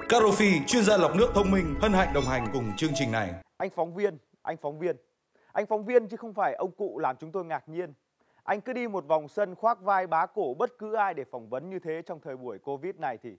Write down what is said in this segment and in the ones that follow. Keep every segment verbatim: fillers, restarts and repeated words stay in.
Carofi, chuyên gia lọc nước thông minh, hân hạnh đồng hành cùng chương trình này. Anh phóng viên, anh phóng viên. Anh phóng viên chứ không phải ông cụ làm chúng tôi ngạc nhiên. Anh cứ đi một vòng sân khoác vai bá cổ bất cứ ai để phỏng vấn như thế trong thời buổi Covid này thì...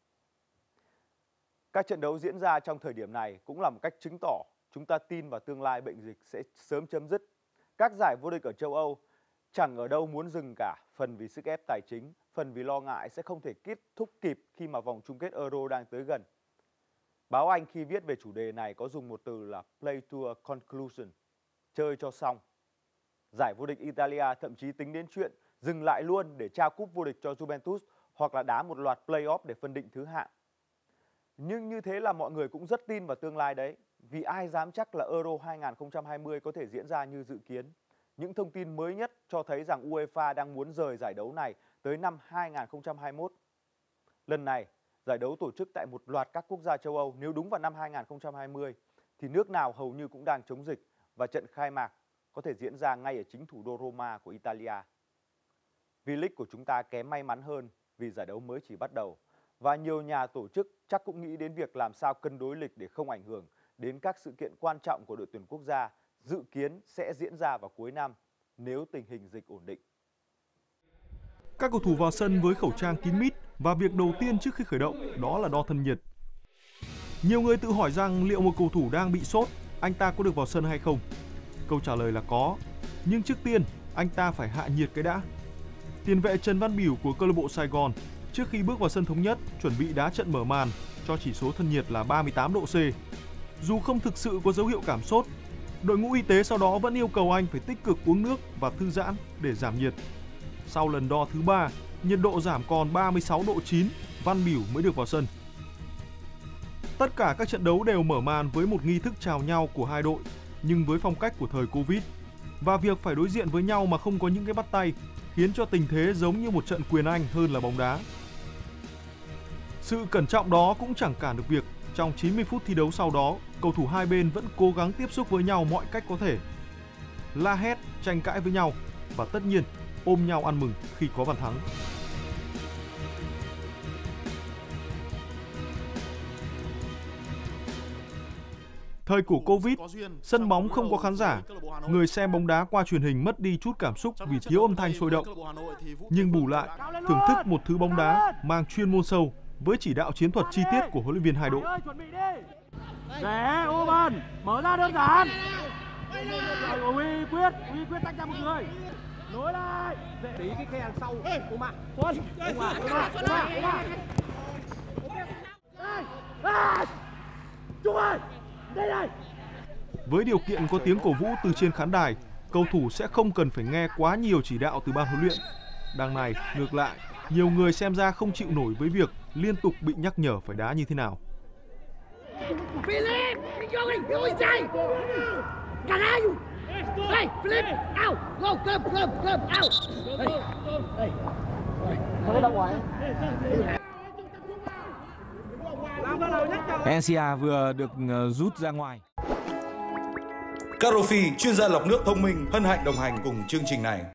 Các trận đấu diễn ra trong thời điểm này cũng là một cách chứng tỏ chúng ta tin vào tương lai bệnh dịch sẽ sớm chấm dứt. Các giải vô địch ở châu Âu chẳng ở đâu muốn dừng cả, phần vì sức ép tài chính, phần vì lo ngại sẽ không thể kết thúc kịp khi mà vòng chung kết Euro đang tới gần. Báo Anh khi viết về chủ đề này có dùng một từ là play to a conclusion, chơi cho xong. Giải vô địch Italia thậm chí tính đến chuyện dừng lại luôn để trao cúp vô địch cho Juventus hoặc là đá một loạt play-off để phân định thứ hạng. Nhưng như thế là mọi người cũng rất tin vào tương lai đấy, vì ai dám chắc là Euro hai không hai không có thể diễn ra như dự kiến. Những thông tin mới nhất cho thấy rằng UEFA đang muốn rời giải đấu này tới năm hai không hai mốt. Lần này, giải đấu tổ chức tại một loạt các quốc gia châu Âu, nếu đúng vào năm hai không hai không thì nước nào hầu như cũng đang chống dịch và trận khai mạc có thể diễn ra ngay ở chính thủ đô Roma của Italia. V-League của chúng ta kém may mắn hơn vì giải đấu mới chỉ bắt đầu và nhiều nhà tổ chức chắc cũng nghĩ đến việc làm sao cân đối lịch để không ảnh hưởng đến các sự kiện quan trọng của đội tuyển quốc gia dự kiến sẽ diễn ra vào cuối năm nếu tình hình dịch ổn định. Các cầu thủ vào sân với khẩu trang kín mít và việc đầu tiên trước khi khởi động đó là đo thân nhiệt. Nhiều người tự hỏi rằng liệu một cầu thủ đang bị sốt, anh ta có được vào sân hay không? Câu trả lời là có, nhưng trước tiên anh ta phải hạ nhiệt cái đã. Tiền vệ Trần Văn Bỉu của câu lạc bộ Sài Gòn trước khi bước vào sân Thống Nhất chuẩn bị đá trận mở màn cho chỉ số thân nhiệt là ba mươi tám độ C. Dù không thực sự có dấu hiệu cảm sốt, đội ngũ y tế sau đó vẫn yêu cầu anh phải tích cực uống nước và thư giãn để giảm nhiệt. Sau lần đo thứ ba, nhiệt độ giảm còn ba mươi sáu độ chín, Văn Bỉu mới được vào sân. Tất cả các trận đấu đều mở màn với một nghi thức chào nhau của hai đội, nhưng với phong cách của thời Covid. Và việc phải đối diện với nhau mà không có những cái bắt tay khiến cho tình thế giống như một trận quyền Anh hơn là bóng đá. Sự cẩn trọng đó cũng chẳng cản được việc trong chín mươi phút thi đấu sau đó, cầu thủ hai bên vẫn cố gắng tiếp xúc với nhau mọi cách có thể. La hét, tranh cãi với nhau và tất nhiên ôm nhau ăn mừng khi có bàn thắng. Thời của Covid, sân bóng không có khán giả, người xem bóng đá qua truyền hình mất đi chút cảm xúc vì thiếu âm thanh sôi động. Nhưng bù lại, thưởng thức một thứ bóng đá mang chuyên môn sâu với chỉ đạo chiến thuật chi tiết của huấn luyện viên hai đội. Rẽ ô bàn, mở ra đơn giản. Uy quyết, uy quyết tách ra một người. Nối lại. Tí cái khe đằng sau. Ô mà. Quân. Ô mà, ô mà, ô mà, ô mà. Đây. Trung ơi. Đây đây. Với điều kiện có tiếng cổ vũ từ trên khán đài, cầu thủ sẽ không cần phải nghe quá nhiều chỉ đạo từ ban huấn luyện. Đằng này, ngược lại, nhiều người xem ra không chịu nổi với việc liên tục bị nhắc nhở phải đá như thế nào. Philip, đi vô chạy. Caralho. Hey, Philip, out. Go, club, club, club, out. Hey. Hey. Không đâu ngoài. Encia vừa được rút ra ngoài. Carofi, chuyên gia lọc nước thông minh, hân hạnh đồng hành cùng chương trình này.